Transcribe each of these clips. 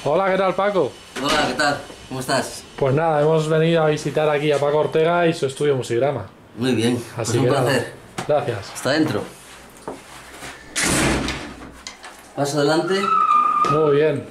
Hola, ¿qué tal, Paco? Hola, ¿qué tal? ¿Cómo estás? Pues nada, hemos venido a visitar aquí a Paco Ortega y su estudio Musigrama. Muy bien, pues Así un que nada, placer. gracias. Hasta adentro. Paso adelante. Muy bien.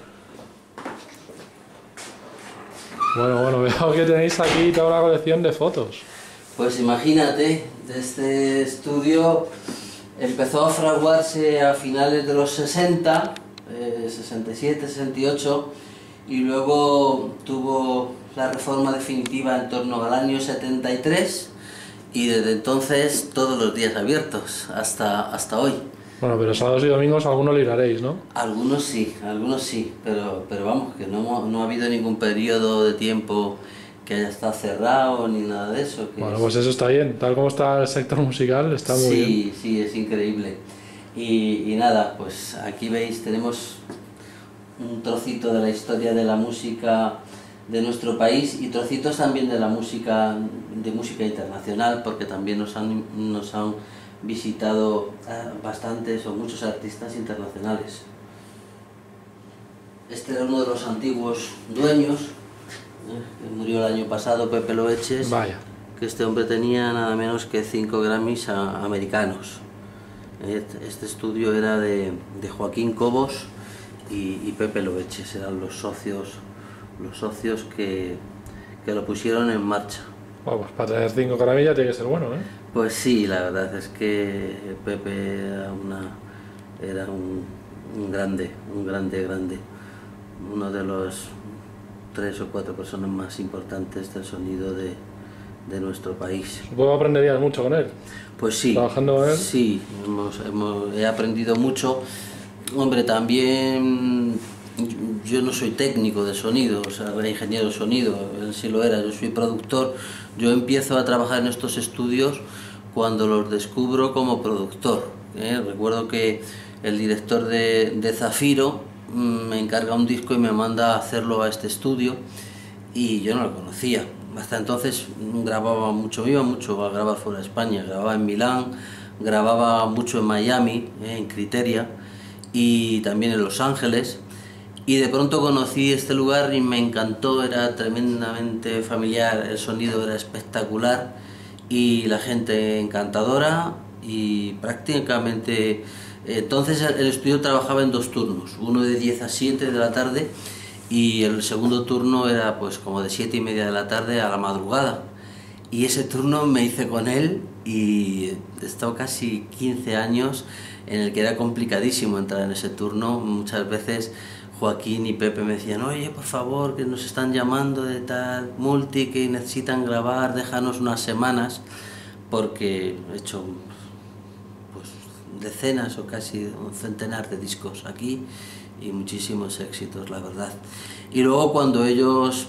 Bueno, veo que tenéis aquí toda una colección de fotos. Pues imagínate, este estudio empezó a fraguarse a finales de los 60, 67, 68, y luego tuvo la reforma definitiva en torno al año 73, y desde entonces todos los días abiertos hasta hoy. Bueno, pero sábados y domingos algunos libraréis, ¿no? Algunos sí, pero vamos, que no ha habido ningún periodo de tiempo que haya estado cerrado ni nada de eso. Bueno, pues eso está bien. Tal como está el sector musical, está muy bien. Sí, es increíble. Y nada, pues aquí veis, tenemos un trocito de la historia de la música de nuestro país y trocitos también de la música, de música internacional, porque también nos han visitado bastantes o muchos artistas internacionales. Este era uno de los antiguos dueños, que murió el año pasado, Pepe Loeches. Vaya. Que este hombre tenía nada menos que 5 Grammys americanos. Este estudio era de Joaquín Cobos y Pepe Loeches, eran los socios que lo pusieron en marcha. Bueno, pues para tener 5 caramellas tiene que ser bueno, ¿eh? Pues sí, la verdad es que Pepe era un grande, uno de los 3 o 4 personas más importantes del sonido de nuestro país. Supongo que aprenderías mucho con él. Pues sí, Trabajando con él. sí, he aprendido mucho. Hombre, también yo no soy técnico de sonido, o sea, era ingeniero de sonido, él sí lo era, yo soy productor. Yo empiezo a trabajar en estos estudios cuando los descubro como productor. Recuerdo que el director de Zafiro me encarga un disco y me manda a hacerlo a este estudio y yo no lo conocía. Hasta entonces grababa mucho, iba mucho a grabar fuera de España, grababa en Milán, grababa mucho en Miami, en Criteria, y también en Los Ángeles, y de pronto conocí este lugar y me encantó, era tremendamente familiar, el sonido era espectacular y la gente encantadora, y prácticamente entonces el estudio trabajaba en 2 turnos, uno de 10 a 7 de la tarde y el segundo turno era pues como de 7:30 de la tarde a la madrugada, y ese turno me hice con él y he estado casi 15 años en el que era complicadísimo entrar en ese turno. Muchas veces Joaquín y Pepe me decían: oye, por favor, que nos están llamando de tal multi, que necesitan grabar, déjanos unas semanas, porque he hecho pues decenas o casi un centenar de discos aquí y muchísimos éxitos, la verdad. Y luego cuando ellos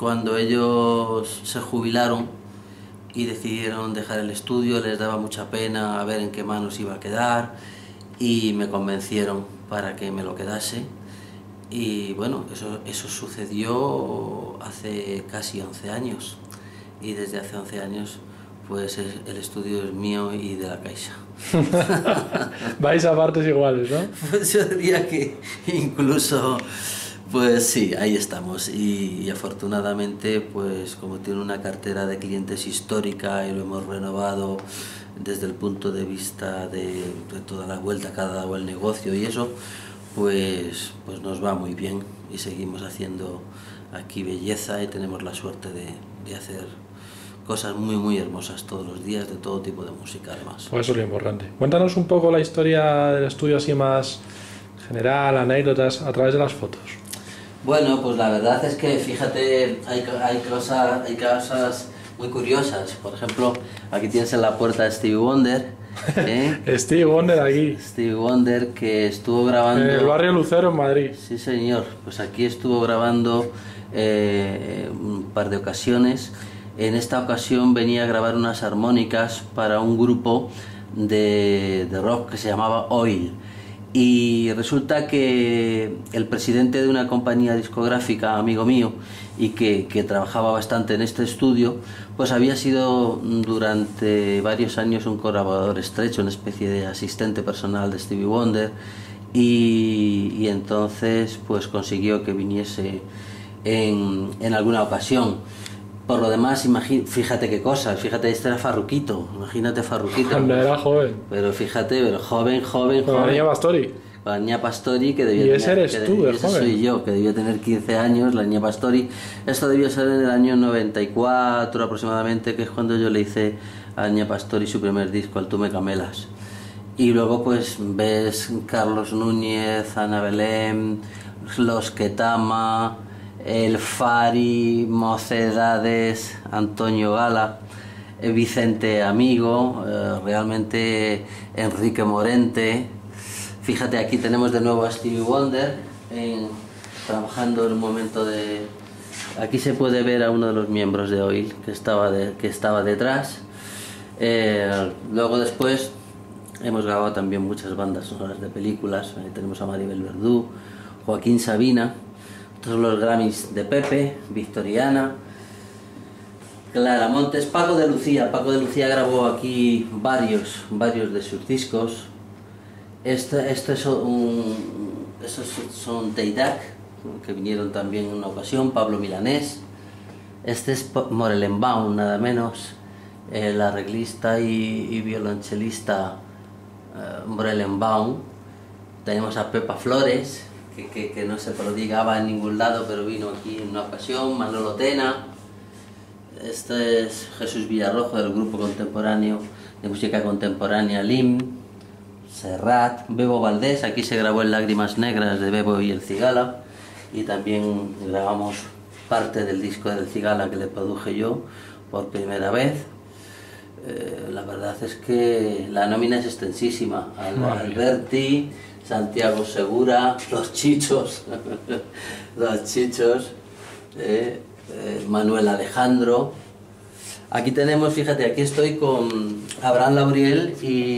se jubilaron y decidieron dejar el estudio, les daba mucha pena a ver en qué manos iba a quedar, y me convencieron para que me lo quedase. Y bueno, eso sucedió hace casi 11 años, y desde hace 11 años pues el estudio es mío y de la Caixa. Vais a partes iguales, ¿no? Pues yo diría que incluso, pues sí, ahí estamos, y afortunadamente pues como tiene una cartera de clientes histórica y lo hemos renovado desde el punto de vista de toda la vuelta que ha dado el negocio y eso, pues nos va muy bien y seguimos haciendo aquí belleza y tenemos la suerte de hacer cosas muy hermosas todos los días, de todo tipo de música además. Pues eso es lo importante. Cuéntanos un poco la historia del estudio así más general, anécdotas, a través de las fotos. Bueno, pues la verdad es que fíjate, hay cosas muy curiosas. Por ejemplo, aquí tienes en la puerta a Stevie Wonder. Stevie Wonder aquí. Stevie Wonder, que estuvo grabando... En el barrio Lucero, en Madrid. Sí, señor. Pues aquí estuvo grabando un par de ocasiones. En esta ocasión venía a grabar unas armónicas para un grupo de rock que se llamaba Oil. Y resulta que el presidente de una compañía discográfica, amigo mío, y que trabajaba bastante en este estudio, pues había sido durante varios años un colaborador estrecho, una especie de asistente personal de Stevie Wonder, y entonces pues consiguió que viniese en alguna ocasión. Por lo demás, fíjate qué cosas, fíjate, este era Farruquito, imagínate Farruquito. Cuando era joven. Pero fíjate, pero joven. Con la niña Pastori. Con la niña Pastori, que debía ¿Y ese tener... eres tú, de ese joven? soy yo, que debía tener 15 años, la niña Pastori. Esto debió ser en el año 94 aproximadamente, que es cuando yo le hice a la niña Pastori su primer disco, Al Tú me camelas. Y luego pues ves Carlos Núñez, Ana Belén, Los Ketama, El Fari, Mocedades, Antonio Gala, Vicente Amigo, realmente Enrique Morente. Fíjate, aquí tenemos de nuevo a Stevie Wonder trabajando en un momento de... Aquí se puede ver a uno de los miembros de Oil que estaba detrás. Luego después hemos grabado también muchas bandas sonoras de películas. Ahí tenemos a Maribel Verdú, Joaquín Sabina. Estos son los Grammys de Pepe, Victoriana, Clara Montes, Paco de Lucía. Paco de Lucía grabó aquí varios de sus discos. Estos son Teidak, que vinieron también en una ocasión, Pablo Milanés. Este es Morelenbaum, nada menos, el arreglista y violonchelista Morelenbaum. Tenemos a Pepa Flores, que no se prodigaba en ningún lado, pero vino aquí en una ocasión, Manolo Tena. Este es Jesús Villarrojo, del grupo contemporáneo de música contemporánea LIM. Serrat, Bebo Valdés, aquí se grabó en Lágrimas Negras de Bebo y el Cigala, y también grabamos parte del disco del Cigala que le produje yo por primera vez. La verdad es que la nómina es extensísima. Alberti, Santiago Segura, Los Chichos, Manuel Alejandro. Aquí tenemos, fíjate, aquí estoy con Abraham Lauriel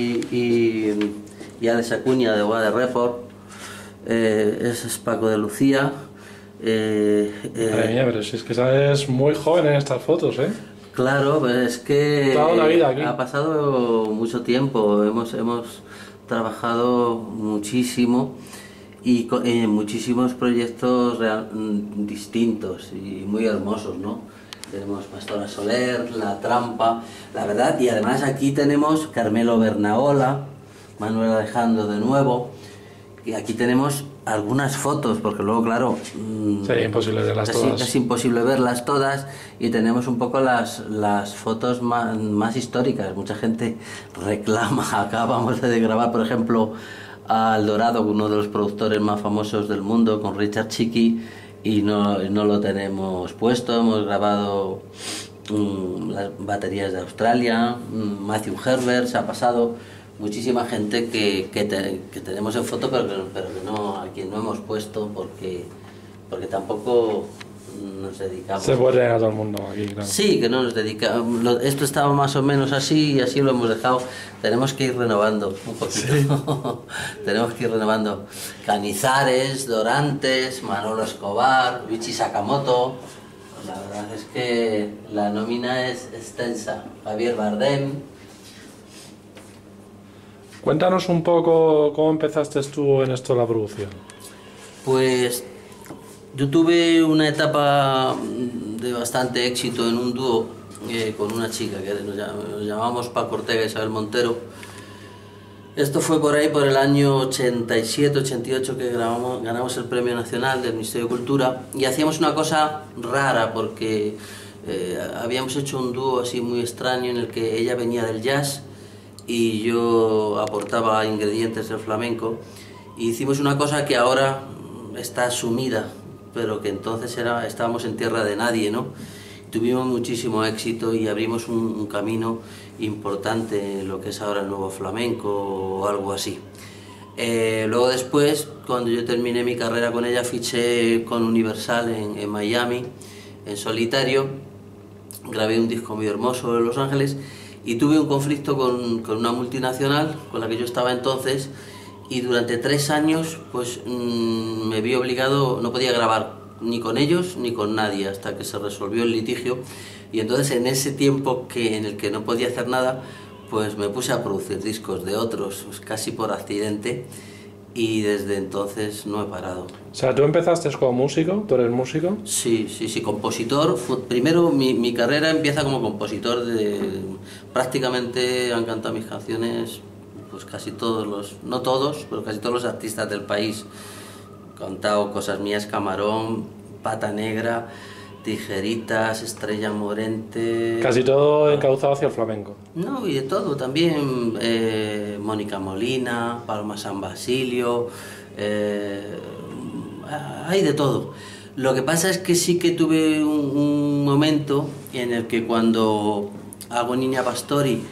y Alex Acuña de Wade Report. Ese es Paco de Lucía. Madre mía, pero si es que sales muy joven en estas fotos, ¿eh? Claro, pues es que toda una vida aquí. Ha pasado mucho tiempo, hemos trabajado muchísimo y en muchísimos proyectos distintos y muy hermosos, ¿no? Tenemos Pastora Soler, La Trampa, la verdad, y además aquí tenemos Carmelo Bernaola, Manuel Alejandro de nuevo, y aquí tenemos algunas fotos, porque luego, claro, sería imposible verlas todas. Es imposible verlas todas, y tenemos un poco las fotos más históricas. Mucha gente reclama, acabamos de grabar, por ejemplo, a El Dorado, uno de los productores más famosos del mundo, con Richard Chiqui, y no lo tenemos puesto. Hemos grabado las baterías de Australia, Matthew Herbert, se ha pasado muchísima gente que tenemos en foto, pero que no, a quien no hemos puesto porque tampoco nos dedicamos. Se puede llegar a todo el mundo aquí, claro. Sí, que no nos dedicamos. Esto estaba más o menos así y así lo hemos dejado. Tenemos que ir renovando un poquito. Sí. Tenemos que ir renovando. Canizares, Dorantes, Manolo Escobar, Luigi Sakamoto. La verdad es que la nómina es extensa. Javier Bardem. Cuéntanos un poco cómo empezaste tú en esto de la producción. Pues yo tuve una etapa de bastante éxito en un dúo con una chica que nos llamábamos Paco Ortega y Isabel Montero. Esto fue por ahí por el año 87-88 que ganamos el Premio Nacional del Ministerio de Cultura, y hacíamos una cosa rara porque habíamos hecho un dúo así muy extraño en el que ella venía del jazz y yo aportaba ingredientes del flamenco, y hicimos una cosa que ahora está sumida, pero que entonces estábamos en tierra de nadie, ¿no? Tuvimos muchísimo éxito y abrimos un camino importante en lo que es ahora el nuevo flamenco o algo así. Luego después, cuando yo terminé mi carrera con ella, fiché con Universal en Miami, en solitario, grabé un disco muy hermoso en Los Ángeles, y tuve un conflicto con una multinacional con la que yo estaba entonces, y durante 3 años pues me vi obligado, no podía grabar ni con ellos ni con nadie hasta que se resolvió el litigio, y entonces en ese tiempo en el que no podía hacer nada, pues me puse a producir discos de otros, pues casi por accidente, y desde entonces no he parado. O sea, tú empezaste como músico, tú eres músico. Sí, sí, sí, compositor. Primero mi carrera empieza como compositor prácticamente han cantado mis canciones pues casi todos los, no todos, pero casi todos los artistas del país. He cantado cosas mías, Camarón, Pata Negra, Tijeritas, Estrella Morente... Casi todo encauzado hacia el flamenco. No, y de todo también, Mónica Molina, Paloma San Basilio, hay de todo. Lo que pasa es que sí que tuve un momento en el que cuando hago Niña Pastori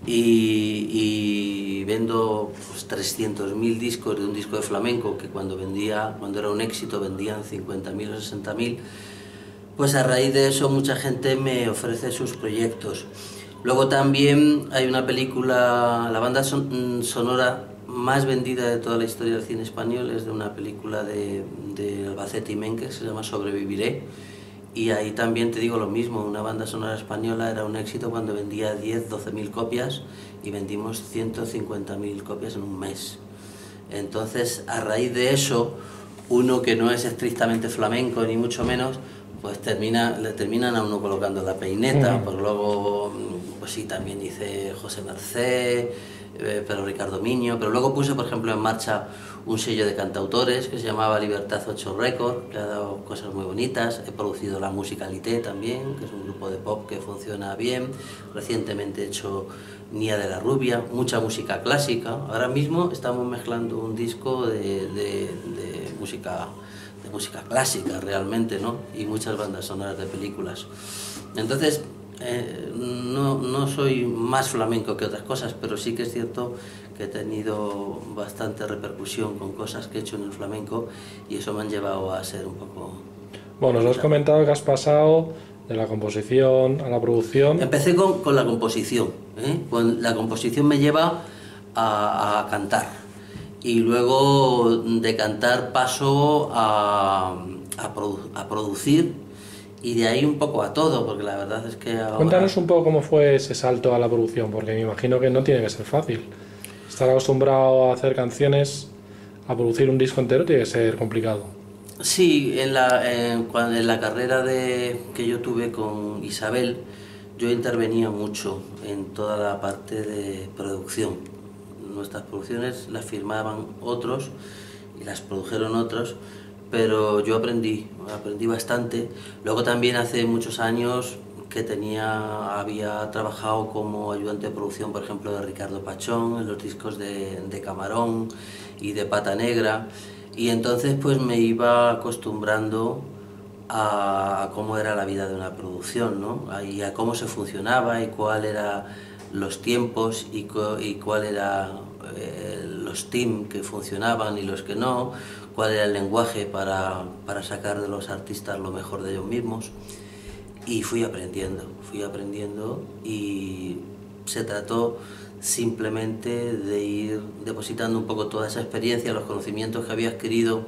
y vendo pues, 300.000 discos de un disco de flamenco, que cuando era un éxito vendían 50.000 o 60.000, pues a raíz de eso mucha gente me ofrece sus proyectos. Luego también hay una película, la banda sonora más vendida de toda la historia del cine español es de una película de Albacete y Menques, se llama Sobreviviré, y ahí también te digo lo mismo, una banda sonora española era un éxito cuando vendía 10, 12.000 copias y vendimos 150.000 copias en un mes. Entonces, a raíz de eso, uno que no es estrictamente flamenco ni mucho menos, pues le terminan a uno colocando la peineta, pues luego, pues sí, también hice José Mercé, pero Ricardo Miño, pero luego puse, por ejemplo, en marcha un sello de cantautores que se llamaba Libertad 8 Record, que ha dado cosas muy bonitas. He producido La Musicalité también, que es un grupo de pop que funciona bien. Recientemente he hecho Nia de la Rubia, mucha música clásica. Ahora mismo estamos mezclando un disco de música clásica realmente, ¿no? Y muchas bandas sonoras de películas. Entonces, no soy más flamenco que otras cosas, pero sí que es cierto que he tenido bastante repercusión con cosas que he hecho en el flamenco y eso me han llevado a ser un poco... Bueno, nos has comentado que has pasado de la composición a la producción. Empecé con la composición, ¿eh? La composición me lleva a cantar y luego de cantar paso a producir. Y de ahí un poco a todo, porque la verdad es que ahora... Cuéntanos un poco cómo fue ese salto a la producción, porque me imagino que no tiene que ser fácil. Estar acostumbrado a hacer canciones, a producir un disco entero, tiene que ser complicado. Sí, en la carrera que yo tuve con Isabel, yo intervenía mucho en toda la parte de producción. Nuestras producciones las firmaban otros y las produjeron otros, pero yo aprendí bastante. Luego también hace muchos años que había trabajado como ayudante de producción, por ejemplo, de Ricardo Pachón, en los discos de Camarón y de Pata Negra, y entonces pues me iba acostumbrando a cómo era la vida de una producción, ¿no? Y a cómo se funcionaba y cuál eran los tiempos y cuál era los teams que funcionaban y los que no, cuál era el lenguaje para sacar de los artistas lo mejor de ellos mismos. Y fui aprendiendo y se trató simplemente de ir depositando un poco toda esa experiencia, los conocimientos que había adquirido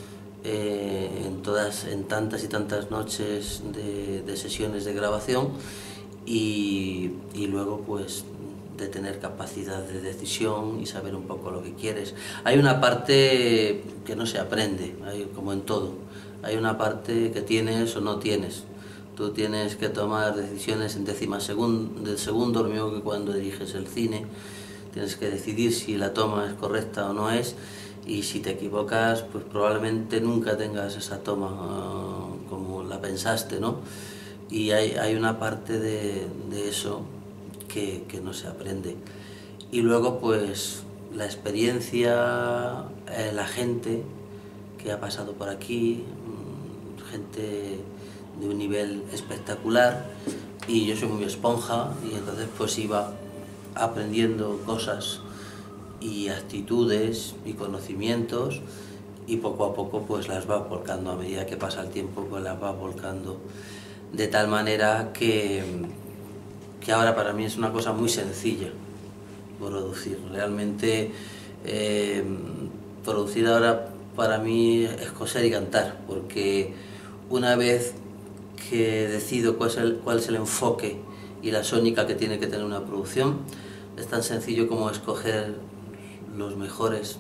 en tantas y tantas noches de sesiones de grabación y luego pues de tener capacidad de decisión y saber un poco lo que quieres. Hay una parte que no se aprende, como en todo, hay una parte que tienes o no tienes. Tú tienes que tomar decisiones en décimas del segundo, lo mismo que cuando diriges el cine. Tienes que decidir si la toma es correcta o no es, y si te equivocas, pues probablemente nunca tengas esa toma como la pensaste, ¿no? Y hay una parte de eso que no se aprende. Y luego, pues, la experiencia, la gente que ha pasado por aquí, gente de un nivel espectacular, y yo soy muy esponja y entonces pues iba aprendiendo cosas y actitudes y conocimientos y poco a poco pues las va volcando, a medida que pasa el tiempo pues las va volcando, de tal manera que ahora para mí es una cosa muy sencilla producir. Realmente producir ahora para mí es coser y cantar, porque una vez que decido cuál es el enfoque y la sónica que tiene que tener una producción, es tan sencillo como escoger los mejores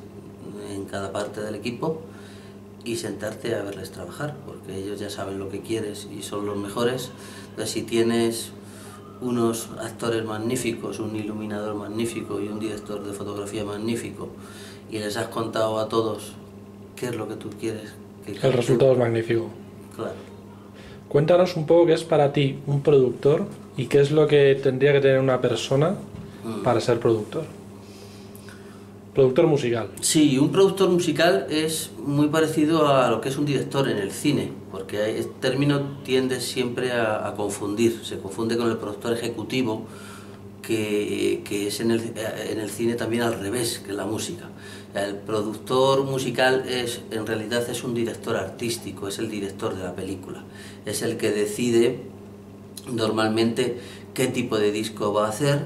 en cada parte del equipo y sentarte a verles trabajar, porque ellos ya saben lo que quieres y son los mejores. Entonces, si tienes unos actores magníficos, un iluminador magnífico y un director de fotografía magnífico, y les has contado a todos qué es lo que tú quieres, El resultado es magnífico. Claro. Cuéntanos un poco qué es para ti un productor y qué es lo que tendría que tener una persona para ser productor. Productor musical. Sí, un productor musical es muy parecido a lo que es un director en el cine, porque el término tiende siempre a confundir, se confunde con el productor ejecutivo, que es en el cine también al revés que la música. El productor musical en realidad es un director artístico, es el director de la película, es el que decide normalmente qué tipo de disco va a hacer,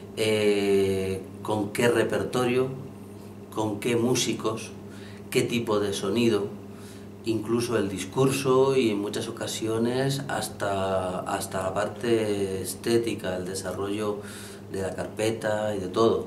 con qué repertorio, con qué músicos, qué tipo de sonido, incluso el discurso y en muchas ocasiones hasta la parte estética, el desarrollo de la carpeta y de todo.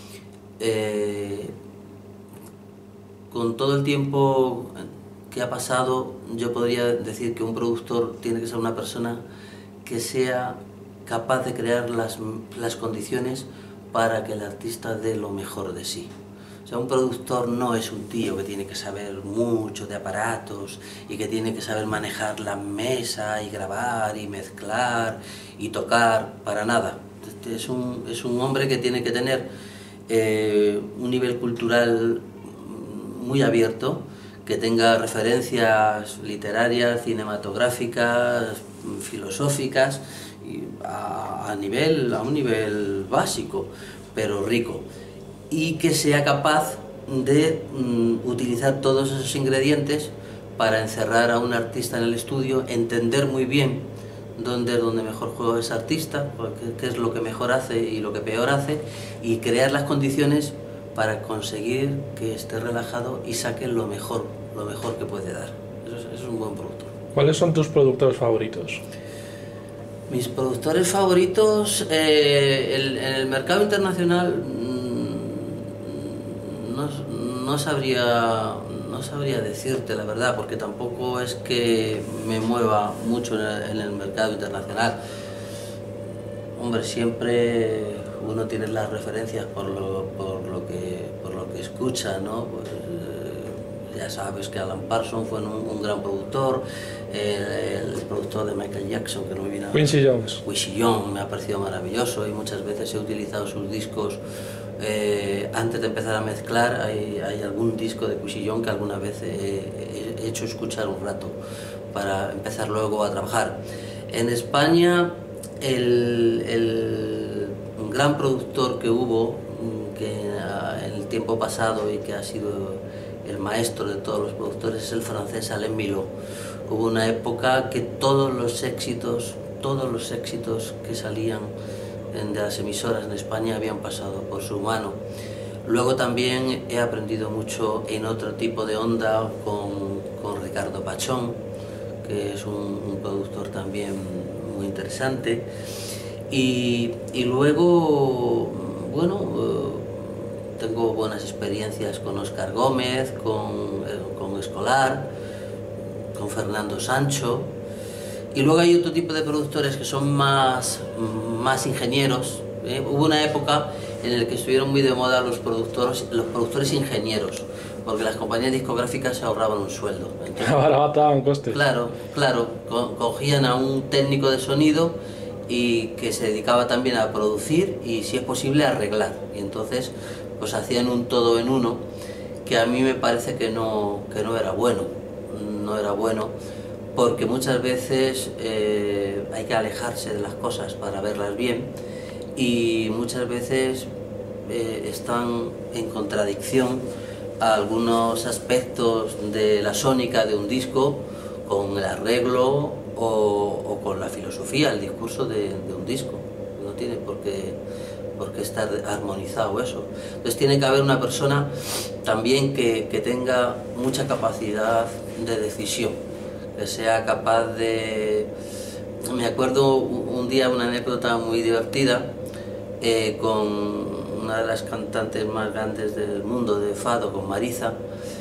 Con todo el tiempo que ha pasado, yo podría decir que un productor tiene que ser una persona que sea capaz de crear las condiciones para que el artista dé lo mejor de sí. O sea, un productor no es un tío que tiene que saber mucho de aparatos y que tiene que saber manejar la mesa y grabar y mezclar y tocar, para nada. Es un hombre que tiene que tener un nivel cultural muy abierto, que tenga referencias literarias, cinematográficas, filosóficas, a un nivel básico, pero rico. Y que sea capaz de utilizar todos esos ingredientes para encerrar a un artista en el estudio, entender muy bien dónde es donde mejor juega ese artista, qué es lo que mejor hace y lo que peor hace, y crear las condiciones para conseguir que esté relajado y saque lo mejor que puede dar. Eso es un buen productor. ¿ ¿Cuáles son tus productores favoritos? Mis productores favoritos en el mercado internacional no sabría decirte la verdad, porque tampoco es que me mueva mucho en el mercado internacional. Hombre, siempre uno tiene las referencias por lo que escucha, ¿no? Pues, ya sabes que Alan Parsons fue un gran productor, el productor de Michael Jackson, que no me viene a... Quincy Jones. Quincy Jones me ha parecido maravilloso y muchas veces he utilizado sus discos antes de empezar a mezclar. Hay algún disco de Quincy Jones que alguna vez he hecho escuchar un rato para empezar luego a trabajar. En España, un gran productor que hubo, que en el tiempo pasado y que ha sido el maestro de todos los productores, es el francés Alain Milhaud. Hubo una época que todos los éxitos que salían de las emisoras en España habían pasado por su mano. Luego también he aprendido mucho en otro tipo de onda con Ricardo Pachón, que es un productor también muy interesante. Y luego, bueno, tengo buenas experiencias con Óscar Gómez, con Escolar, con Fernando Sancho. Y luego hay otro tipo de productores que son más ingenieros. Hubo una época en la que estuvieron muy de moda los productores ingenieros, porque las compañías discográficas se ahorraban un sueldo. Entonces, abarataban costes. Claro, cogían a un técnico de sonido y que se dedicaba también a producir y, si es posible, a arreglar. Y entonces pues hacían un todo en uno, que a mí me parece que no era bueno. No era bueno, porque muchas veces hay que alejarse de las cosas para verlas bien, y muchas veces están en contradicción a algunos aspectos de la sónica de un disco con el arreglo o con la filosofía, el discurso de un disco. No tiene por qué estar armonizado eso. Entonces tiene que haber una persona también que tenga mucha capacidad de decisión, que sea capaz de... Me acuerdo un día una anécdota muy divertida con una de las cantantes más grandes del mundo de fado, con Marisa,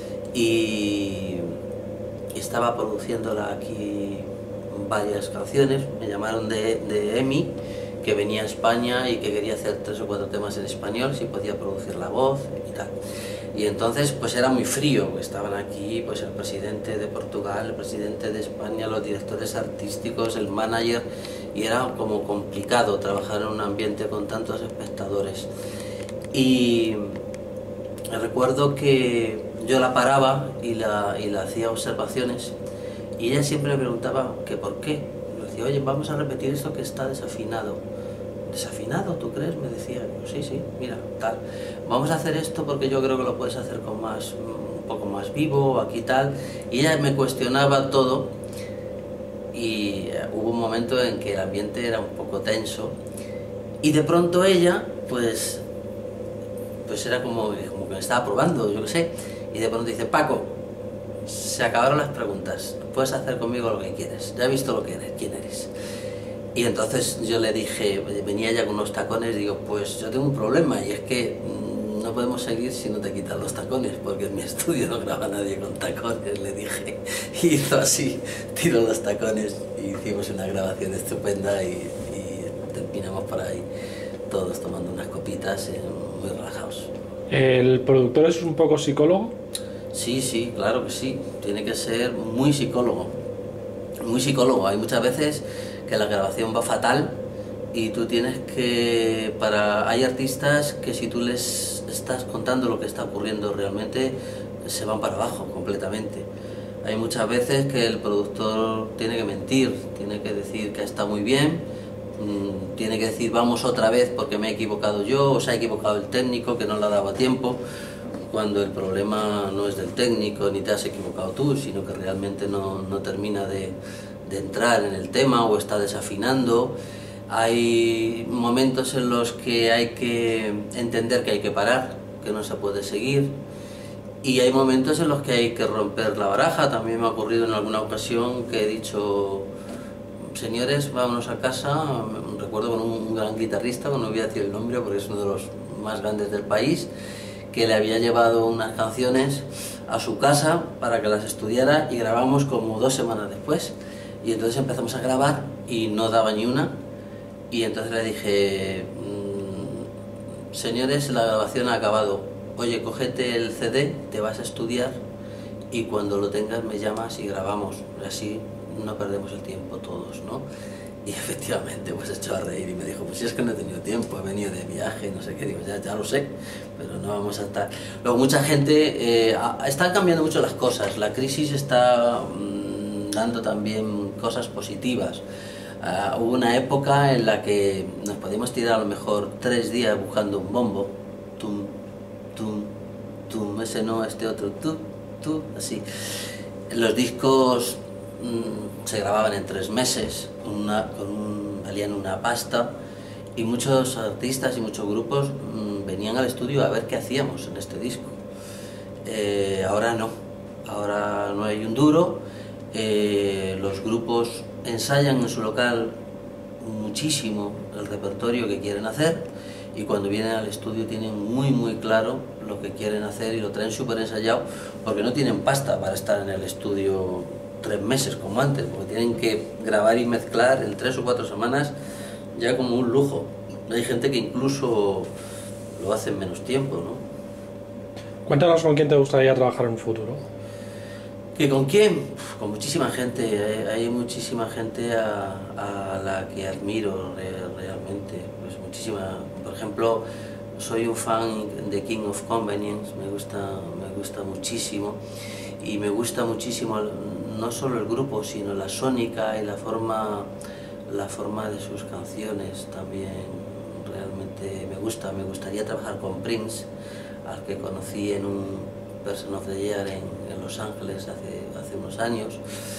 y estaba produciéndola aquí varias canciones. Me llamaron de EMI, que venía a España y que quería hacer 3 o 4 temas en español, si podía producir la voz y tal. Y entonces pues era muy frío, pues estaban aquí pues el presidente de Portugal, el presidente de España, los directores artísticos, el manager, y era como complicado trabajar en un ambiente con tantos espectadores. Y recuerdo que yo la paraba y la hacía observaciones, y ella siempre me preguntaba que por qué. Le decía, oye, vamos a repetir esto que está desafinado. ¿Desafinado, tú crees? Me decía. Sí, sí, mira, tal. Vamos a hacer esto porque yo creo que lo puedes hacer con más, un poco más vivo, aquí tal. Y ella me cuestionaba todo, y hubo un momento en que el ambiente era un poco tenso, y de pronto ella, pues era como que me estaba probando, yo qué sé, y de pronto dice, Paco, se acabaron las preguntas, puedes hacer conmigo lo que quieres, ya he visto lo que eres, quién eres. Y entonces yo le dije, venía ella con unos tacones, digo, pues yo tengo un problema, y es que no podemos seguir si no te quitas los tacones, porque en mi estudio no graba nadie con tacones, le dije. Y hizo así, tiró los tacones, y hicimos una grabación estupenda, y terminamos por ahí, todos tomando unas copitas, muy relajados. ¿El productor es un poco psicólogo? Sí, sí, claro que sí, tiene que ser muy psicólogo, muy psicólogo. Hay muchas veces que la grabación va fatal y tú tienes que... Hay artistas que si tú les estás contando lo que está ocurriendo realmente, se van para abajo completamente. Hay muchas veces que el productor tiene que mentir, tiene que decir que está muy bien, tiene que decir vamos otra vez porque me he equivocado yo, o se ha equivocado el técnico que no le ha dado a tiempo, cuando el problema no es del técnico ni te has equivocado tú, sino que realmente no termina de entrar en el tema o está desafinando. Hay momentos en los que hay que entender que hay que parar, que no se puede seguir, y hay momentos en los que hay que romper la baraja. También me ha ocurrido en alguna ocasión que he dicho, señores, vámonos a casa. Recuerdo con un gran guitarrista, no voy a decir el nombre porque es uno de los más grandes del país, que le había llevado unas canciones a su casa para que las estudiara, y grabamos como 2 semanas después. Y entonces empezamos a grabar y no daba ni una, y entonces le dije, señores, la grabación ha acabado, oye, cógete el CD, te vas a estudiar y cuando lo tengas me llamas y grabamos, así no perdemos el tiempo todos, ¿no? Y efectivamente pues echó a reír y me dijo, pues si es que no he tenido tiempo, he venido de viaje, no sé qué. Digo, ya lo sé, pero no vamos a estar... Luego mucha gente, están cambiando mucho las cosas, la crisis está dando también cosas positivas. Hubo una época en la que nos podíamos tirar a lo mejor 3 días buscando un bombo, tum, tum, tum, ese no, este otro, tu, así. Los discos se grababan en 3 meses, valían una pasta, y muchos artistas y muchos grupos venían al estudio a ver qué hacíamos en este disco. Ahora no hay un duro. Los grupos ensayan en su local muchísimo el repertorio que quieren hacer, y cuando vienen al estudio tienen muy claro lo que quieren hacer y lo traen súper ensayado, porque no tienen pasta para estar en el estudio 3 meses como antes, porque tienen que grabar y mezclar en 3 o 4 semanas, ya como un lujo. Hay gente que incluso lo hace en menos tiempo, ¿no? Cuéntanos con quién te gustaría trabajar en un futuro. ¿Y con quién? Con muchísima gente. Hay muchísima gente a la que admiro realmente. Pues muchísima. Por ejemplo, soy un fan de King of Convenience, me gusta muchísimo, y me gusta muchísimo no solo el grupo, sino la sónica y la forma de sus canciones también. Realmente me gustaría trabajar con Prince, al que conocí en un Person of the Year en Los Ángeles hace unos años.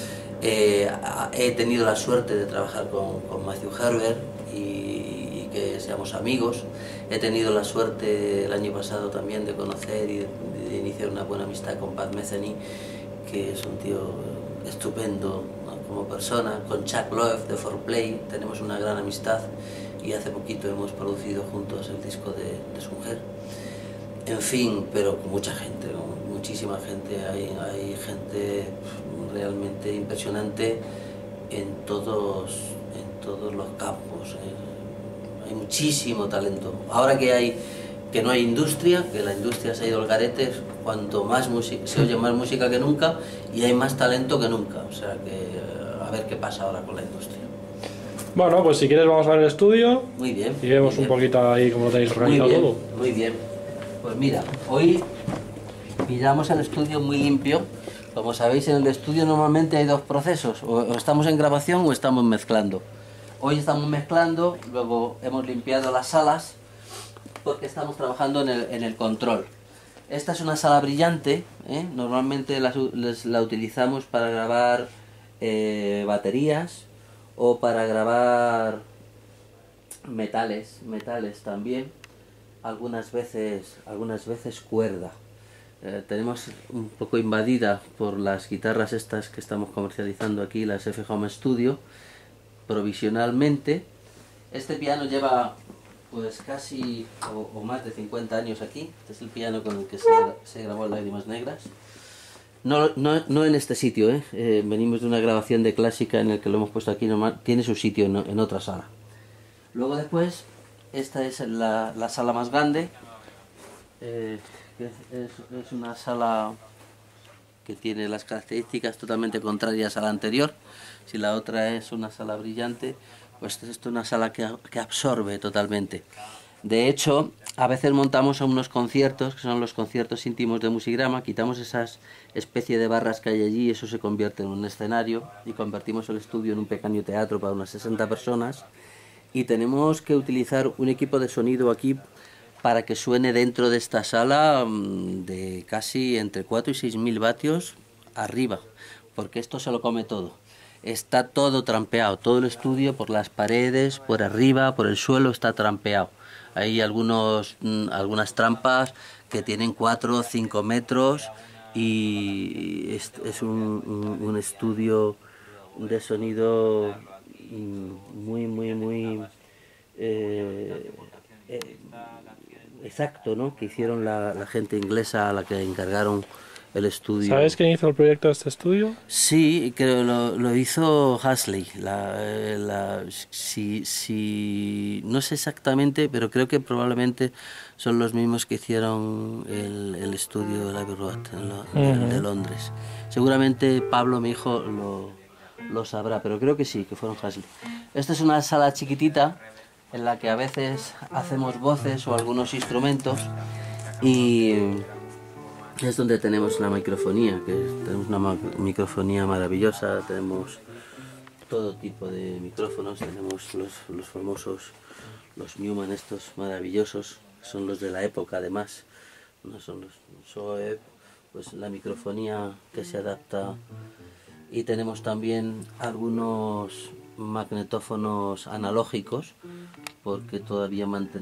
He tenido la suerte de trabajar con Matthew Herbert y que seamos amigos. He tenido la suerte el año pasado también de conocer y de iniciar una buena amistad con Pat Metheny, que es un tío estupendo, ¿no?, como persona. Con Chuck Loeb de 4Play tenemos una gran amistad, y hace poquito hemos producido juntos el disco de su mujer. En fin, pero con mucha gente, ¿no? Muchísima gente, hay gente realmente impresionante en todos los campos. Hay muchísimo talento. Ahora que no hay industria, que la industria se ha ido al garete, cuanto más música, se oye más música que nunca y hay más talento que nunca. O sea que a ver qué pasa ahora con la industria. Bueno, pues si quieres vamos a ver el estudio. Muy bien. Y vemos un poquito ahí cómo lo tenéis organizado todo. Muy bien. Pues mira, hoy pillamos el estudio muy limpio. Como sabéis, en el estudio normalmente hay dos procesos, o estamos en grabación o estamos mezclando. Hoy estamos mezclando, luego hemos limpiado las salas porque estamos trabajando en el control. Esta es una sala brillante, normalmente la utilizamos para grabar baterías o para grabar metales también, algunas veces cuerda. Tenemos un poco invadida por las guitarras estas que estamos comercializando aquí, las F Home Studio, provisionalmente. Este piano lleva pues casi o más de 50 años aquí. Este es el piano con el que se grabó Lágrimas Negras. No en este sitio, venimos de una grabación de clásica en el que lo hemos puesto aquí, normal, tiene su sitio en otra sala. Luego después, esta es la sala más grande. Es una sala que tiene las características totalmente contrarias a la anterior. Si la otra es una sala brillante, pues esta es una sala que absorbe totalmente. De hecho, a veces montamos unos conciertos, que son los conciertos íntimos de Musigrama, quitamos esas especie de barras que hay allí y eso se convierte en un escenario y convertimos el estudio en un pequeño teatro para unas 60 personas y tenemos que utilizar un equipo de sonido aquí para que suene dentro de esta sala de casi entre 4 y 6.000 vatios arriba, porque esto se lo come todo. Está todo trampeado, todo el estudio por las paredes, por arriba, por el suelo está trampeado. Hay algunas trampas que tienen 4 o 5 metros y es un estudio de sonido muy exacto, ¿no? Que hicieron la gente inglesa a la que encargaron el estudio. ¿Sabes quién hizo el proyecto de este estudio? Sí, creo lo hizo Hasley. No sé exactamente, pero creo que probablemente son los mismos que hicieron el estudio de Abbey Road de Londres. Seguramente Pablo, mi hijo, lo sabrá, pero creo que sí, que fueron Hasley. Esta es una sala chiquitita en la que a veces hacemos voces o algunos instrumentos y es donde tenemos la microfonía, que tenemos una microfonía maravillosa, tenemos todo tipo de micrófonos, tenemos los famosos, los Newman estos maravillosos, son los de la época además, no son los Soeb, pues la microfonía que se adapta, y tenemos también algunos magnetófonos analógicos porque todavía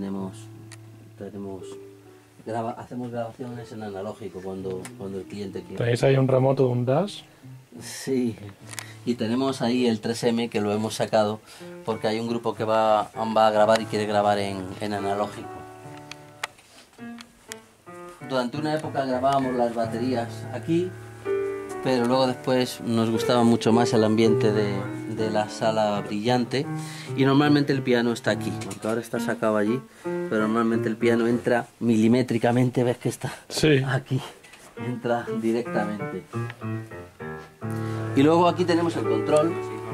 hacemos grabaciones en analógico cuando el cliente quiere. ¿Tenéis ahí un remoto de un DAS? Sí, y tenemos ahí el 3M que lo hemos sacado porque hay un grupo que va a grabar y quiere grabar en analógico. Durante una época grabábamos las baterías aquí, pero luego después nos gustaba mucho más el ambiente de la sala brillante y normalmente el piano está aquí, aunque ahora está sacado allí, pero normalmente el piano entra milimétricamente, ves que está aquí, entra directamente. Y luego aquí tenemos el control.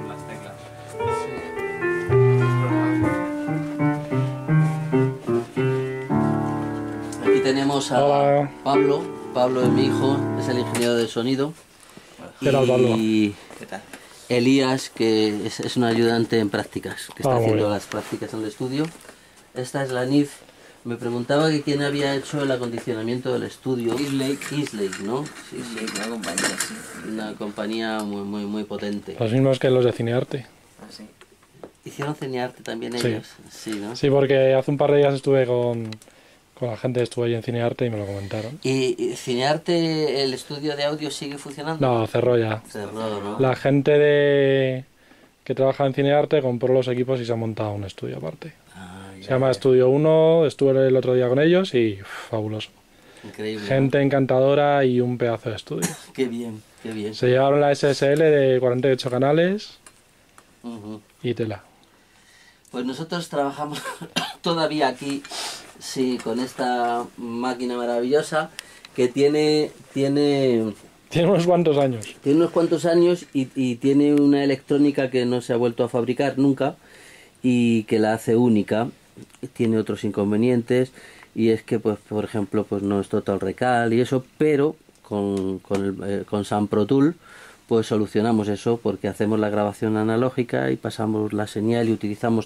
Aquí tenemos a Pablo es mi hijo, es el ingeniero de sonido. Y ¿qué tal? Elías, que es un ayudante en prácticas, que está haciendo las prácticas en el estudio. Esta es la NIF. Me preguntaba que quién había hecho el acondicionamiento del estudio. Eastlake, ¿no? Sí, Eastlake, una compañía, sí. Una compañía muy potente. Los mismos que los de Cinearte. Ah, sí. ¿Hicieron Cinearte también ellos? Sí, ¿no? Sí, porque hace un par de días estuve con la gente, estuve ahí en Cinearte y me lo comentaron. ¿Y Cinearte, el estudio de audio sigue funcionando? No, cerró ya. Cerró, ¿no? La gente que trabaja en Cinearte compró los equipos y se ha montado un estudio aparte. Ah. Se llama Estudio 1, estuve el otro día con ellos y fabuloso. Increíble. Gente encantadora y un pedazo de estudio. Qué bien, qué bien. Se llevaron la SSL de 48 canales y tela. Pues nosotros trabajamos todavía aquí, sí, con esta máquina maravillosa que tiene Tiene unos cuantos años. Tiene unos cuantos años y tiene una electrónica que no se ha vuelto a fabricar nunca y que la hace única. Tiene otros inconvenientes y es que, pues, por ejemplo, pues no es Total Recall y eso, pero con Sam Pro Tool pues solucionamos eso porque hacemos la grabación analógica y pasamos la señal y utilizamos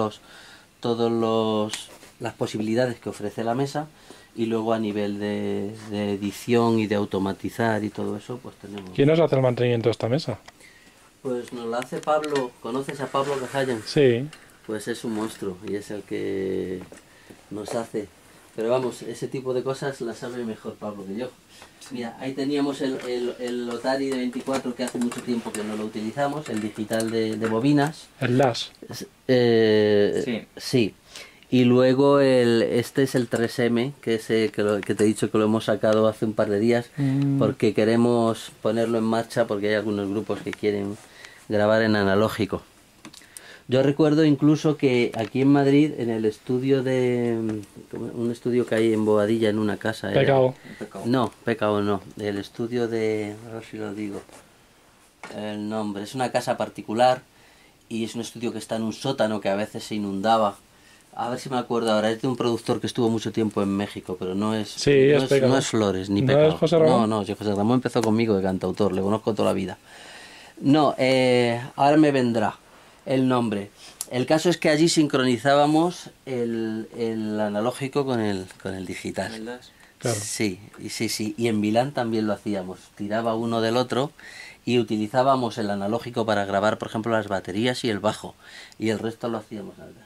las posibilidades que ofrece la mesa. Y luego a nivel de edición y de automatizar y todo eso, pues tenemos... ¿Quién nos hace el mantenimiento de esta mesa? Pues nos la hace Pablo. ¿Conoces a Pablo Cajallan? Sí. Pues es un monstruo y es el que nos hace. Pero vamos, ese tipo de cosas las sabe mejor Pablo que yo. Mira, ahí teníamos el Otari de 24 que hace mucho tiempo que no lo utilizamos, el digital de bobinas. El LAS. Sí. Sí. Y luego este es el 3M, que te he dicho que lo hemos sacado hace un par de días, porque queremos ponerlo en marcha, porque hay algunos grupos que quieren grabar en analógico. Yo recuerdo incluso que aquí en Madrid, en el estudio un estudio que hay en Boadilla, en una casa... Pecao. No, Pecao no. El estudio a ver si lo digo. El nombre. Es una casa particular y es un estudio que está en un sótano que a veces se inundaba. A ver si me acuerdo ahora, es de un productor que estuvo mucho tiempo en México, pero no es, sí, no es Flores, ni ¿No Pecao. es José Ramón? No, José Ramón empezó conmigo de cantautor, le conozco toda la vida. No, ahora me vendrá el nombre. El caso es que allí sincronizábamos el analógico con el digital. Claro. Sí, y en Milán también lo hacíamos. Tiraba uno del otro y utilizábamos el analógico para grabar, por ejemplo, las baterías y el bajo. Y el resto lo hacíamos al gas.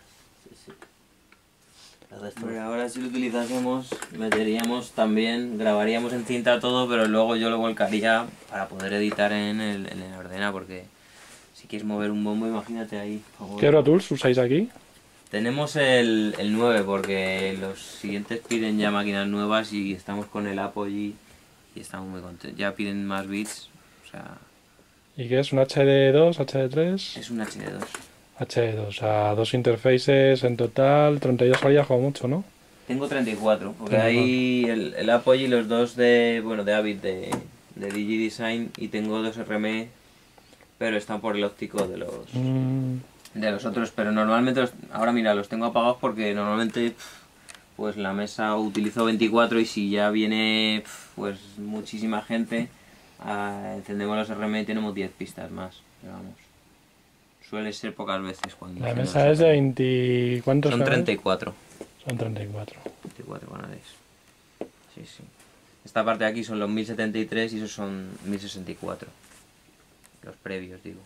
Pero ahora si lo utilizásemos, grabaríamos en cinta todo, pero luego yo lo volcaría para poder editar en el ordenador, porque si quieres mover un bombo, imagínate ahí. ¿Qué Pro Tools usáis aquí? Tenemos el 9, porque los siguientes piden ya máquinas nuevas y estamos con el Apogee y estamos muy contentos. Ya piden más bits, o sea... ¿Y qué es? ¿Un HD2, HD3? Es un HD2. HD2, o sea, dos interfaces en total, 32 valías como mucho, ¿no? Tengo 34, porque hay el Apogee y los dos de Avid, de DigiDesign, y tengo dos RME, pero están por el óptico de los otros, pero normalmente, ahora mira, los tengo apagados porque normalmente pues la mesa utilizo 24 y si ya viene pues muchísima gente, encendemos los RME y tenemos 10 pistas más, pero vamos. Suele ser pocas veces cuando... La mesa es de 20... ¿Cuántos son 34. Son 34. 34 canales. Sí, sí. Esta parte de aquí son los 1073 y esos son 1064. Los previos, digo.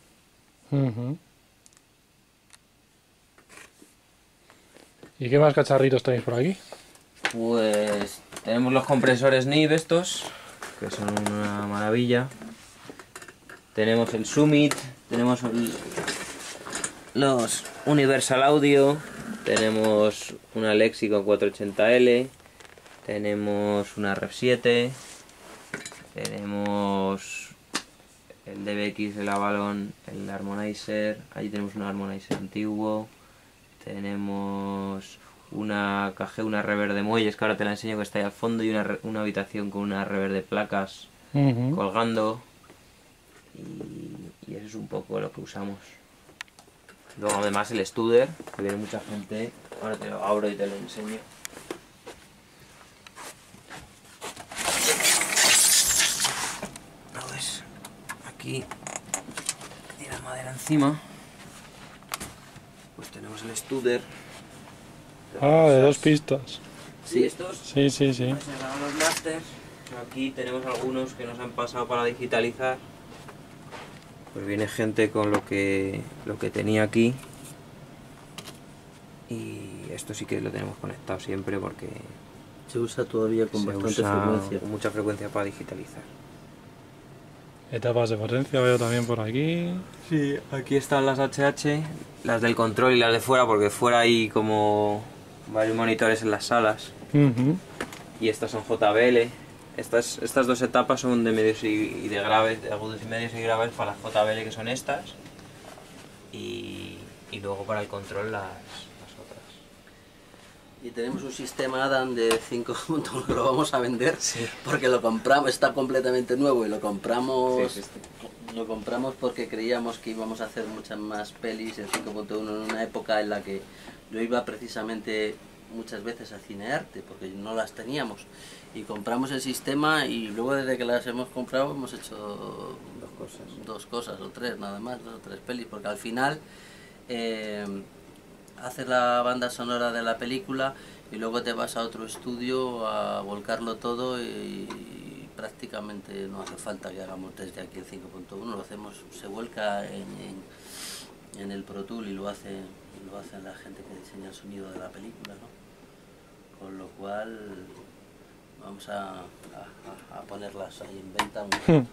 ¿Y qué más cacharritos tenéis por aquí? Pues tenemos los compresores NIV estos, que son una maravilla. Tenemos el Summit, tenemos los Universal Audio, tenemos una Lexicon 480L, tenemos una Rev 7, tenemos el DBX, el Avalon, el Harmonizer, allí tenemos un Harmonizer antiguo, tenemos una KG, una reverb de muelles, que ahora te la enseño, que está ahí al fondo, y una habitación con una reverb de placas colgando, y eso es un poco lo que usamos. Luego además el Studer, que viene mucha gente, ahora te lo abro y te lo enseño. ¿Ves? Aquí tiene madera encima, pues tenemos el Studer. Ah, de 2 pistas. Sí, estos. Sí. Se graban los masters. Aquí tenemos algunos que nos han pasado para digitalizar. Pues viene gente con lo que tenía aquí, y esto sí que lo tenemos conectado siempre porque se usa todavía con bastante frecuencia. Con mucha frecuencia para digitalizar. Etapas de potencia veo también por aquí. Sí, aquí están las HH, las del control y las de fuera, porque fuera hay como varios monitores en las salas. Ujú. Y estas son JBL. Estas dos etapas son de medios y de graves, de agudos y medios y graves para las JBL, que son estas. Y luego para el control las otras. Y tenemos un sistema Adam de 5 puntos que lo vamos a vender, porque lo compramos, está completamente nuevo y lo compramos. Sí. Lo compramos porque creíamos que íbamos a hacer muchas más pelis en 5.1 en una época en la que yo iba precisamente muchas veces a Cinearte, porque no las teníamos. Y compramos el sistema y luego desde que las hemos comprado hemos hecho dos cosas o tres, nada más, 2 o 3 pelis, porque al final haces la banda sonora de la película y luego te vas a otro estudio a volcarlo todo y prácticamente no hace falta que hagamos desde aquí el 5.1, lo hacemos, se vuelca en el Pro Tool y lo hace la gente que diseña el sonido de la película, ¿no? Con lo cual vamos a ponerlas ahí en venta.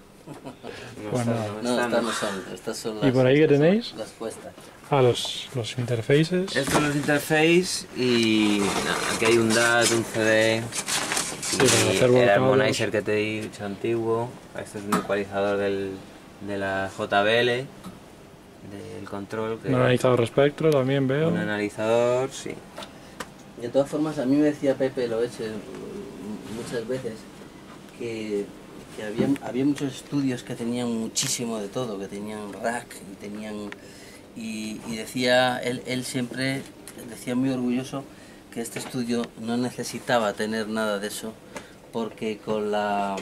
Estas son las, ¿y por ahí qué tenéis? las cuestas. Los interfaces. Estos son los interface y nada, aquí hay un DAT, un CD para y hacer el volcados. Harmonizer que te he dicho antiguo. Este es un ecualizador de la JBL, del control. Un analizador espectro también veo. Un analizador, sí. De todas formas, a mí me decía Pepe, lo he hecho muchas veces, que había muchos estudios que tenían muchísimo de todo, que tenían rack y decía, él siempre decía muy orgulloso que este estudio no necesitaba tener nada de eso, porque con la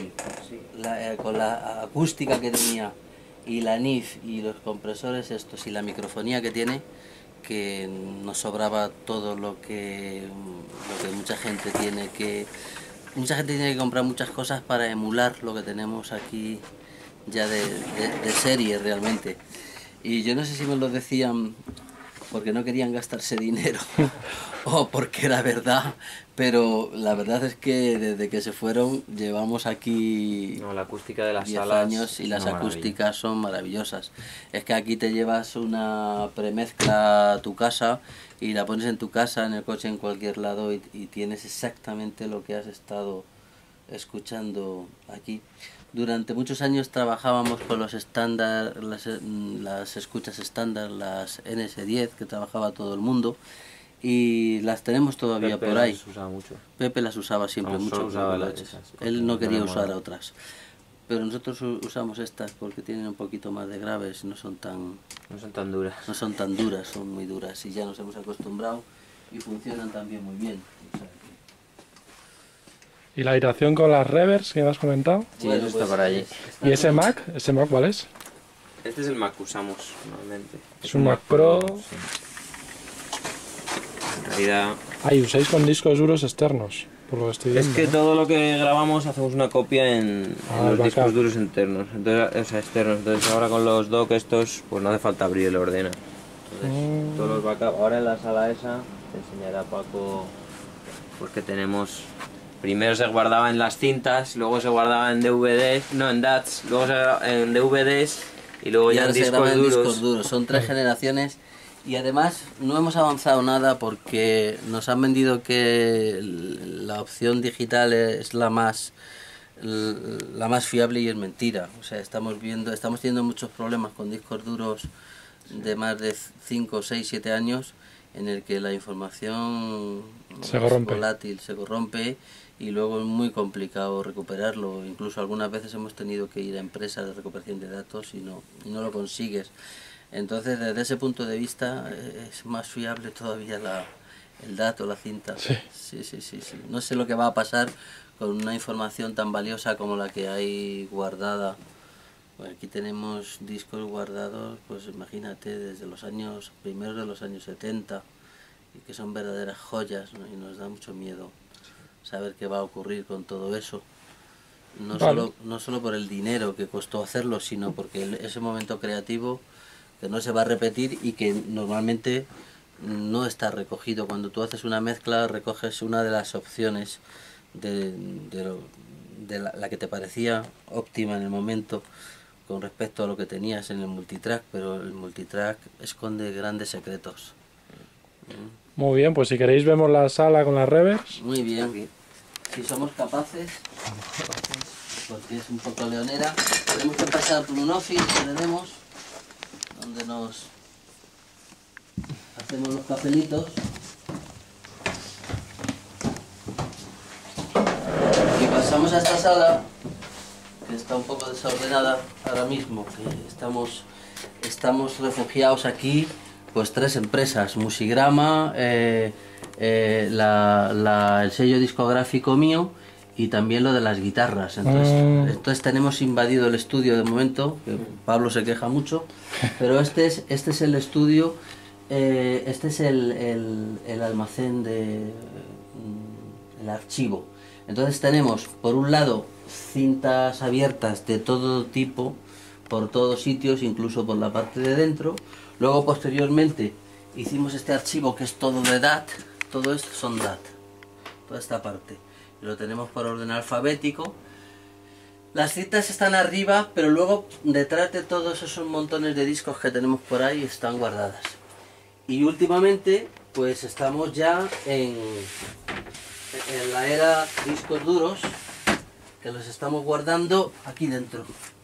acústica que tenía y la NIF y los compresores estos y la microfonía que tiene, que nos sobraba todo lo que mucha gente tiene que comprar muchas cosas para emular lo que tenemos aquí ya de serie realmente. Y yo no sé si me lo decían porque no querían gastarse dinero o porque era verdad, pero la verdad es que desde que se fueron llevamos aquí La acústica de las 10 salas años y las una acústicas son maravillosas. Es que aquí te llevas una premezcla a tu casa y la pones en tu casa, en el coche, en cualquier lado y tienes exactamente lo que has estado escuchando aquí. Durante muchos años trabajábamos con los estándar, las escuchas estándar, las NS10 que trabajaba todo el mundo y las tenemos todavía Pepe por ahí. las usaba mucho. Pepe las usaba siempre No, mucho. solo usaba porque esas, él no quería me usar mola. otras. Pero nosotros usamos estas porque tienen un poquito más de graves, no son tan duras, son muy duras y ya nos hemos acostumbrado y funcionan también muy bien. O sea, ¿Y la iteración con las reverbs que me has comentado? Sí, bueno, eso está por allí. ¿Y ese Mac? ¿Ese Mac cuál es? Este es el Mac que usamos normalmente. Es un Mac Pro. Sí. En realidad, Usáis con discos duros externos, por lo que estoy es viendo. que ¿no? todo lo que grabamos hacemos una copia en el los discos backup. duros internos, entonces, o sea, externos. Entonces ahora con los dock estos, pues no hace falta abrir el ordenador. Entonces, todos los backups. Ahora en la sala esa te enseñará Paco, pues que tenemos. Primero se guardaba en las cintas, luego se guardaba en DVDs, no en DATs, luego en DVDs y luego ya en ahora se graba discos en duros. discos duros. Son 3 generaciones y además no hemos avanzado nada porque nos han vendido que la opción digital es la más fiable y es mentira. O sea, estamos teniendo muchos problemas con discos duros de más de 5, 6, 7 años en el que la información Se es corrompe. volátil, se corrompe y luego es muy complicado recuperarlo. Incluso algunas veces hemos tenido que ir a empresas de recuperación de datos y no lo consigues. Entonces, desde ese punto de vista, es más fiable todavía el dato, la cinta. Sí. Sí. No sé lo que va a pasar con una información tan valiosa como la que hay guardada. Pues aquí tenemos discos guardados, pues imagínate, desde los primeros de los años 70, y que son verdaderas joyas, ¿no? Y nos da mucho miedo saber qué va a ocurrir con todo eso. No solo por el dinero que costó hacerlo, sino porque ese momento creativo que no se va a repetir y que normalmente no está recogido. Cuando tú haces una mezcla, recoges una de las opciones de la que te parecía óptima en el momento con respecto a lo que tenías en el multitrack, pero el multitrack esconde grandes secretos. Muy bien, pues si queréis vemos la sala con las reverbs. Muy bien. Si somos capaces, porque es un poco leonera, tenemos que pasar por un office que tenemos, donde nos hacemos los papelitos. Y pasamos a esta sala, que está un poco desordenada ahora mismo, que estamos refugiados aquí, pues 3 empresas, Musigrama, el sello discográfico mío y también lo de las guitarras. Entonces tenemos invadido el estudio de momento, que Pablo se queja mucho, pero este es el estudio, este es el almacén el archivo. Entonces tenemos por un lado cintas abiertas de todo tipo, por todos sitios, incluso por la parte de dentro. Luego posteriormente hicimos este archivo que es todo de DAT, todo esto son DAT, toda esta parte. Lo tenemos por orden alfabético. Las cintas están arriba, pero luego detrás de todos esos montones de discos que tenemos por ahí están guardadas. Y últimamente pues estamos ya en la era discos duros, que los estamos guardando aquí dentro.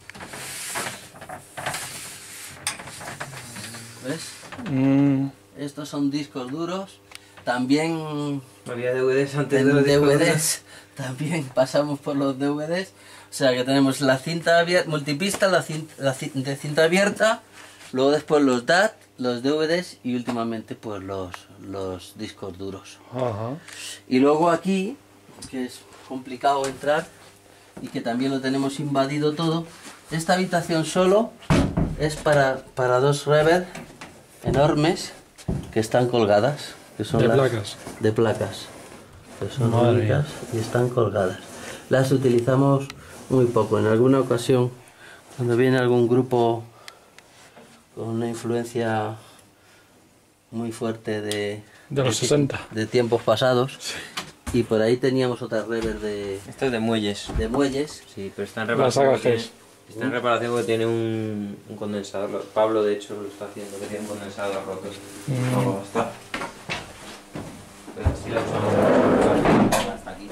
¿Ves? Estos son discos duros. También Había DVDs antes de en los discos DVDs, duros. también pasamos por los DVDs. O sea que tenemos la cinta abierta, multipista, de cinta abierta, luego después los DAT, los DVDs y últimamente pues los discos duros. Ajá. Y luego aquí, que es complicado entrar y que también lo tenemos invadido todo, esta habitación solo es para 2 reverb enormes que están colgadas. Que son De las- placas. De placas. Que son Madre únicas y están colgadas. Las utilizamos muy poco. En alguna ocasión, cuando viene algún grupo con una influencia muy fuerte de los 60. de tiempos pasados, y por ahí teníamos otras rever Esto es de muelles. de muelles. Sí, pero está en La reparación. saga porque Gess. Está en reparación porque tiene un condensador. Pablo, de hecho, lo está haciendo, que tiene un condensador roto. No lo va a estar. Pero así la usamos hasta aquí.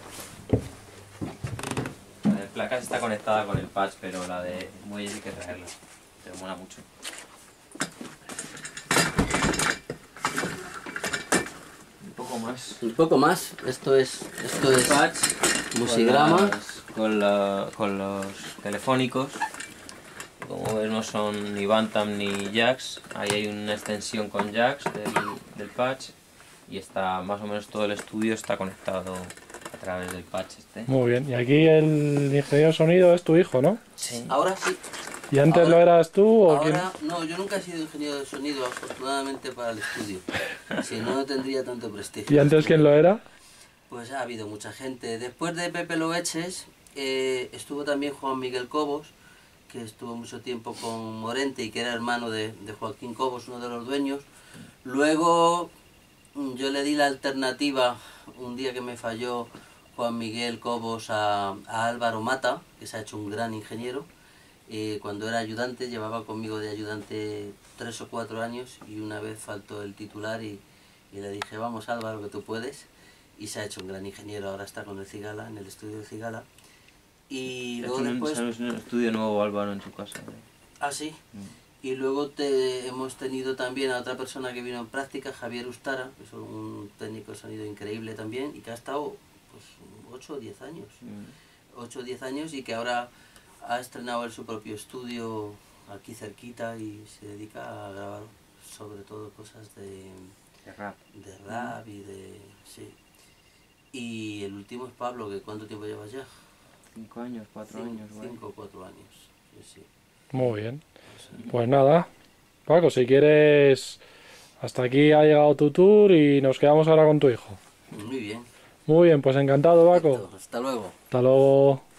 La de placas está conectada con el patch, pero la de muelles hay que traerla. Pero mola mucho. Un poco más. Un poco más. Esto es Patch. Musigrama. Con los telefónicos. Como ves, no son ni Bantam ni jacks. Ahí hay una extensión con jacks del patch. Y está más o menos todo el estudio está conectado a través del patch este. Muy bien. Y aquí el ingeniero de sonido es tu hijo, ¿no? Sí. Ahora sí. ¿Y antes Ahora- lo eras tú o quién? Ahora, no, yo nunca he sido ingeniero de sonido, afortunadamente para el estudio. Si no, no tendría tanto prestigio. ¿Y antes quién lo era? Pues ha habido mucha gente. Después de Pepe Loeches, estuvo también Juan Miguel Cobos, que estuvo mucho tiempo con Morente y que era hermano de Joaquín Cobos, uno de los dueños. Luego yo le di la alternativa, un día que me falló Juan Miguel Cobos, a Álvaro Mata, que se ha hecho un gran ingeniero. Cuando era ayudante, llevaba conmigo de ayudante 3 o 4 años y una vez faltó el titular y le dije, vamos Álvaro, que tú puedes. Y se ha hecho un gran ingeniero, ahora está con el Cigala, en el estudio de Cigala. Y luego después... Es un estudio nuevo, Álvaro, en su casa. Ah, sí. Y luego hemos tenido también a otra persona que vino en práctica, Javier Ustara, que es un técnico de sonido increíble también, y que ha estado pues 8 o 10 años. 8 o 10 años y que ahora ha estrenado él su propio estudio aquí cerquita y se dedica a grabar sobre todo cosas de rap. de rap y de... sí. Y el último es Pablo, que ¿cuánto tiempo llevas ya? 5 años, 4 años, güey. 5 o 4 años. Sí, sí. Muy bien. Pues nada, Paco, si quieres, hasta aquí ha llegado tu tour y nos quedamos ahora con tu hijo. Muy bien. Muy bien, pues encantado, Paco. Hasta luego. Hasta luego.